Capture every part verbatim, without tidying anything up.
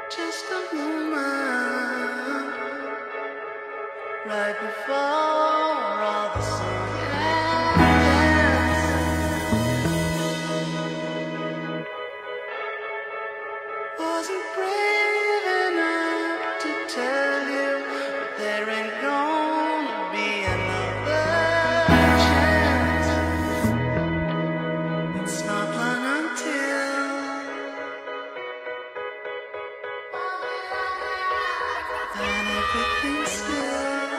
Just a moment right before all the sun ends. Wasn't brave enough to tell you, but there ain't gonna be another chance. It's not long until then everything's still.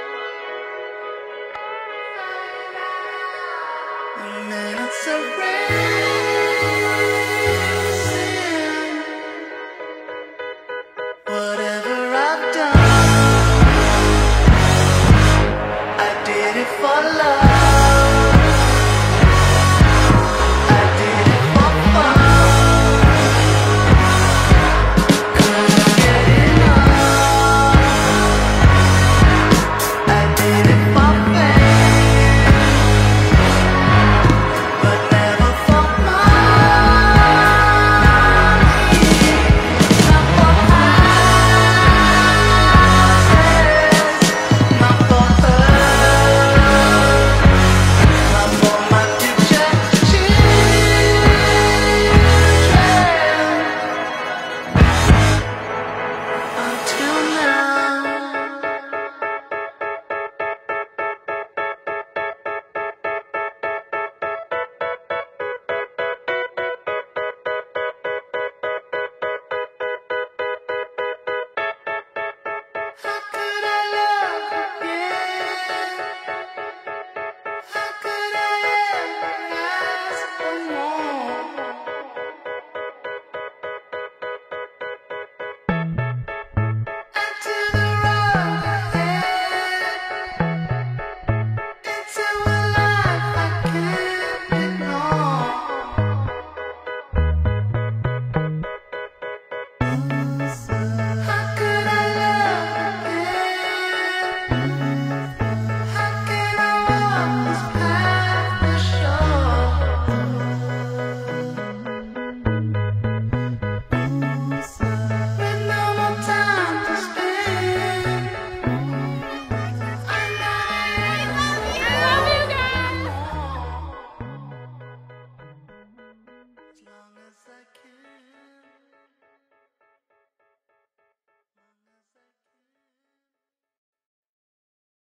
And then it's so rare.